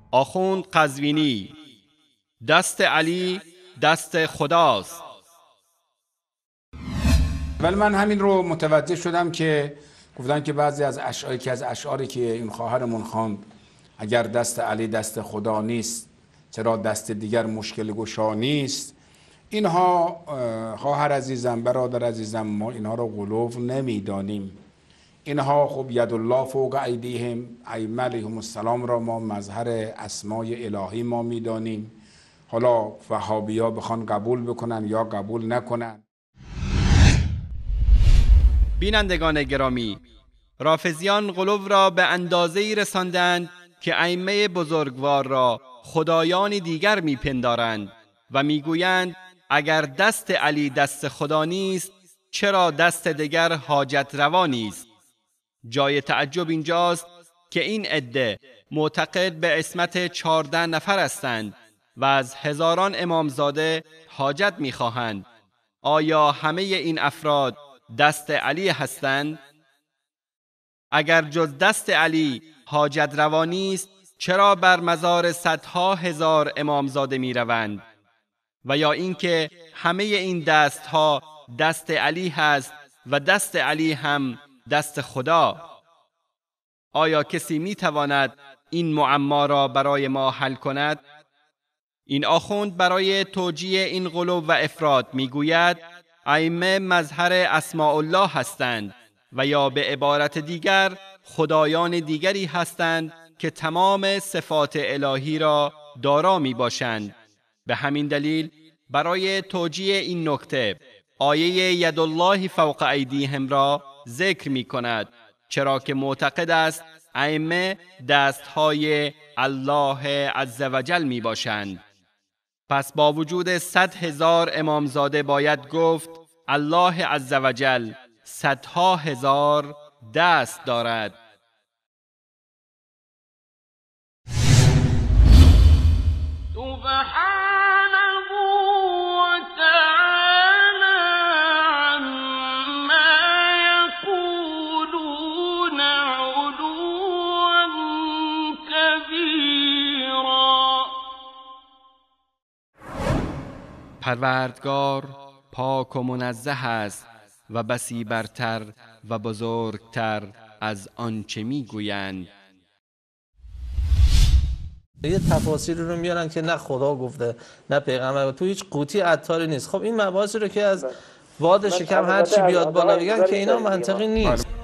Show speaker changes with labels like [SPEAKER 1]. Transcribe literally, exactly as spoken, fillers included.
[SPEAKER 1] آخوند قزوینی: دست علی دست خداست.
[SPEAKER 2] ولی من همین رو متوجه شدم که گفتن که بعضی از اشعاری که از اشعاری که این خواهرمون خواند، اگر دست علی دست خدا نیست چرا دست دیگر مشکل گشا نیست، اینها خواهر عزیزم، برادر عزیزم، ما اینها رو غلو نمیدانیم. اینها خب ید الله فوق ایدیهم، ائمه علیهم السلام را ما مظهر اسمای الهی ما میدانیم. حالا وهابی‌ها بخوان قبول بکنن یا قبول نکنن.
[SPEAKER 1] بینندگان گرامی، رافضیان غلو را به اندازه‌ای رساندند که ائمه بزرگوار را خدایانی دیگر میپندارند و میگویند اگر دست علی دست خدا نیست چرا دست دیگر حاجت روا نیست. جای تعجب اینجاست که این عده معتقد به عصمت چهارده نفر هستند و از هزاران امامزاده حاجت میخواهند. آیا همه این افراد دست علی هستند؟ اگر جز دست علی حاجت روا نیست چرا بر مزار صدها هزار امامزاده می روند؟ و یا اینکه همه این دستها دست علی هست و دست علی هم دست خدا؟ آیا کسی می تواند این معما را برای ما حل کند؟ این آخوند برای توجیه این غلو و افراط می گوید ائمه مظهر اسماء الله هستند و یا به عبارت دیگر خدایان دیگری هستند که تمام صفات الهی را دارا می باشند. به همین دلیل برای توجیه این نکته آیه ید الله فوق ایدیهم را ذکر می کند، چرا که معتقد است ائمه دستهای الله عزوجل می باشند. پس با وجود صد هزار امامزاده باید گفت الله عزوجل صدها هزار دست دارد.
[SPEAKER 3] سبحانه و تعالی عما یقولون علوا کبیرا.
[SPEAKER 1] پروردگار پاک و منزه است و بسی برتر و بزرگتر از آنچه میگویند.
[SPEAKER 4] یه تفاسیری رو میارن که نه خدا گفته نه پیغمبر، تو هیچ قوطی عطاری نیست. خب این مباحثی رو که از واد شکم هر چی بیاد بالا بگن که اینا منطقی نیست.